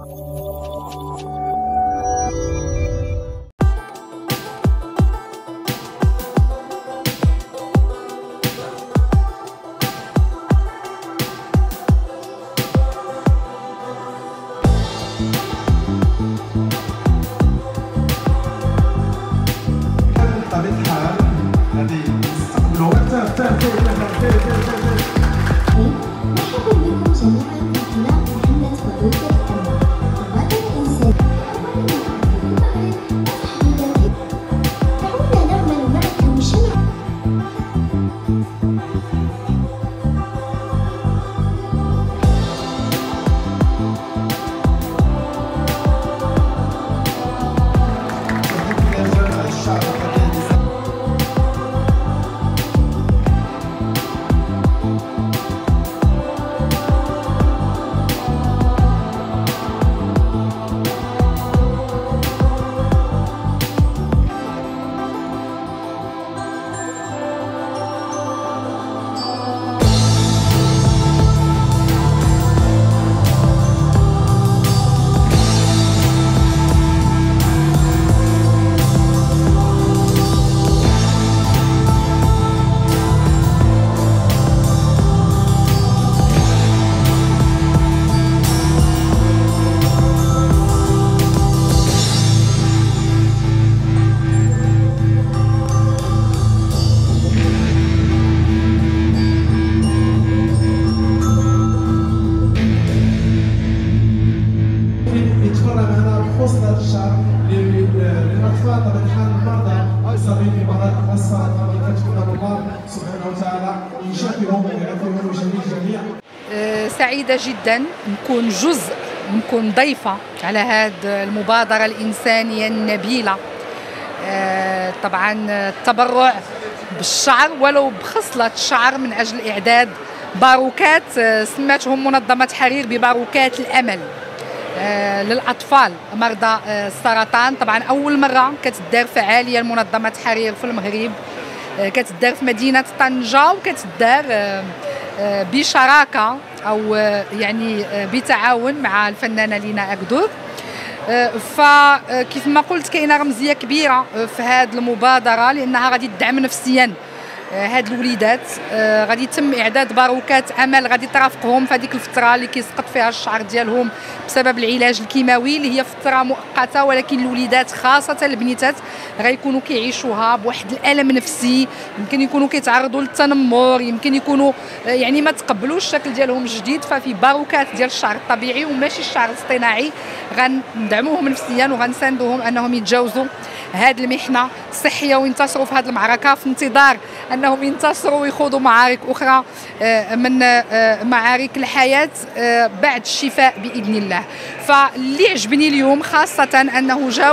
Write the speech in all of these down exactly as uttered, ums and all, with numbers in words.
سعيدة جدا نكون جزء، نكون ضيفة على هذه المبادرة الإنسانية النبيلة. طبعا التبرع بالشعر ولو بخصلة شعر من أجل إعداد باروكات سماتهم منظمة حرير بباروكات الأمل للأطفال مرضى السرطان. طبعا أول مرة كتدار فعالية لمنظمة حرير في المغرب، كتدار في مدينة طنجة وكتدار بشراكة أو يعني بتعاون مع الفنانة لينا أكدور. فكيف ما قلت كاينة رمزية كبيرة في هذه المبادرة لأنها غادي تدعم نفسيا هاد الوليدات. غادي يتم اعداد باروكات امل غادي ترافقهم في هذيك الفتره اللي كيسقط فيها الشعر ديالهم بسبب العلاج الكيماوي، اللي هي فتره مؤقته، ولكن الوليدات خاصه البنيتات غيكونوا كيعيشوها بواحد الالم نفسي، يمكن يكونوا كيتعرضوا للتنمر، يمكن يكونوا يعني ما تقبلوش الشكل ديالهم الجديد. ففي باروكات ديال الشعر الطبيعي وماشي الشعر الاصطناعي غندعموهم نفسيا وغنساندوهم انهم يتجاوزوا هذه المحنه الصحيه وينتصروا في هذه المعركه، في انتظار انهم ينتصروا ويخوضوا معارك اخرى من معارك الحياه بعد الشفاء باذن الله. فاللي عجبني اليوم خاصه انه جاو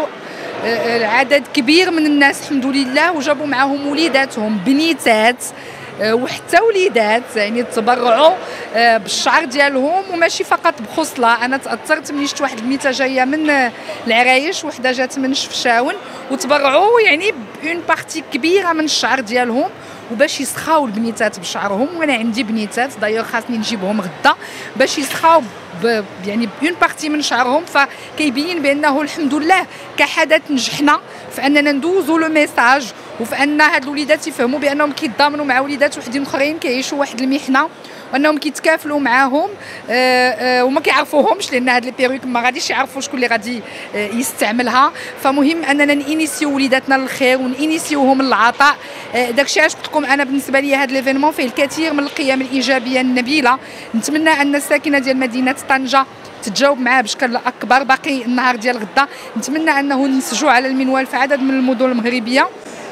عدد كبير من الناس الحمد لله وجابوا معهم وليداتهم بنيتات وحتى وليدات، يعني تبرعوا بالشعر ديالهم وماشي فقط بخصله. انا تاثرت ملي شفت واحد البنيته جايه من العرايش وحده جات من شفشاون وتبرعوا يعني بون بارتي كبيره من الشعر ديالهم وباش يسخاو البنيتات بشعرهم. وانا عندي بنيتات داير خاصني نجيبهم غدا باش يسخاو يعني بون بارتي من شعرهم. فكيبين بانه الحمد لله كحدث نجحنا في اننا ندوزوا لو ميساج وفي ان هاد الوليدات يفهموا بانهم كيتضامنوا مع وليدات وحدين اخرين كيعيشوا واحد المحنه وانهم كيتكافلوا معاهم وما كيعرفوهمش، لان هاد لي بيروك ما غاديش يعرفوا شكون اللي غادي يستعملها. فمهم اننا نينيسيو وليداتنا للخير ونينيسيوهم للعطاء. داكشي علاش قلت لكم انا بالنسبه لي هاد ليفينمون فيه الكثير من القيم الايجابيه النبيله. نتمنى ان الساكنه ديال مدينه طنجه تتجاوب معاه بشكل اكبر. باقي النهار ديال غدا نتمنى انه ننسجوا على المنوال في عدد من المدن المغربيه،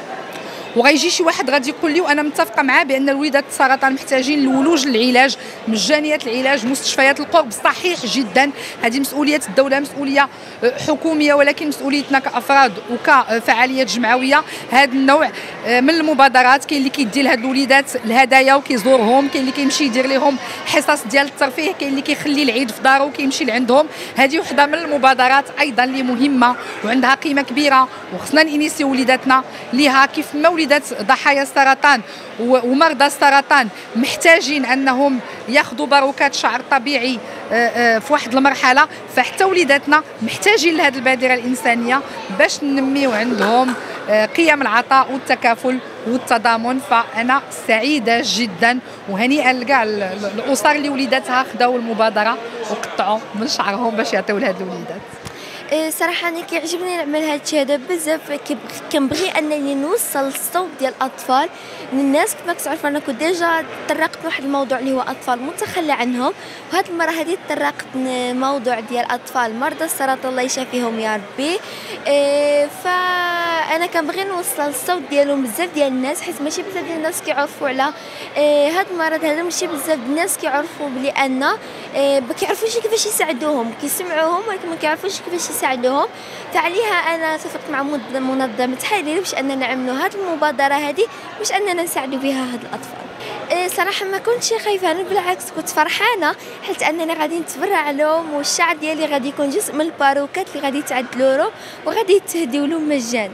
وغيجي شي واحد غادي يقول لي وانا متفقه معاه بان الوليدات السرطان محتاجين الولوج للعلاج، مجانيه العلاج، مستشفيات القرب صحيح جدا. هذه مسؤوليه الدوله، مسؤوليه حكوميه، ولكن مسؤوليتنا كافراد وكفعاليات جمعويه. هذا النوع من المبادرات كاين اللي كيدي لهاد الوليدات الهدايا وكيزورهم، كاين اللي كيمشي يدير لهم حصص ديال الترفيه، كاين اللي كيخلي العيد في دارو وكيمشي لعندهم. هذه وحده من المبادرات ايضا اللي مهمه وعندها قيمه كبيره وخصنا نينيسيو وليداتنا ليها كيف ما وليدات ضحايا السرطان ومرضى السرطان محتاجين انهم ياخذوا باروكات شعر طبيعي في واحد المرحله، فحتى وليداتنا محتاجين لهذه البادره الانسانيه باش ننميو عندهم قيم العطاء والتكافل والتضامن. فانا سعيده جدا وهنيئا لكاع الاسر اللي وليداتها خداو المبادره وقطعوا من شعرهم باش يعطيو لهاد الوليدات. صراحه انا كيعجبني نعمل هذا الشيء هذا بزاف، كنبغي انني نوصل الصوت ديال الاطفال للناس. كما كتعرفوا انا كنت ديجا تطرقت لواحد الموضوع اللي هو اطفال متخلى عنهم، وهذه المره هذه تطرقت موضوع ديال اطفال مرضى السرطان الله يشافيهم يا ربي. إيه فانا كنبغي نوصل الصوت ديالهم بزاف ديال الناس، حيت ماشي بزاف ديال الناس كيعرفوا على إيه هذا المرض هذا، ماشي بزاف الناس كيعرفوا بلي ان إيه ما كيعرفوش كيفاش يساعدوهم، كيسمعوهم ولكن ما كيعرفوش كيفاش يساعدوهم. فعليها انا اتفقت مع منظمه حالي باش اننا نعملوا هذه المبادره هذه باش اننا نساعدوا بها هاد الاطفال. إيه صراحه ما كنتش خايفه، انا بالعكس كنت فرحانه حيت اننا غادي نتبرع لهم، والشعر ديالي غادي يكون جزء من الباروكات اللي غادي تعدلوا له وغادي يتهديو لهم مجانا.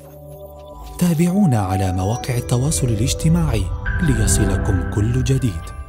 تابعونا على مواقع التواصل الاجتماعي ليصلكم كل جديد.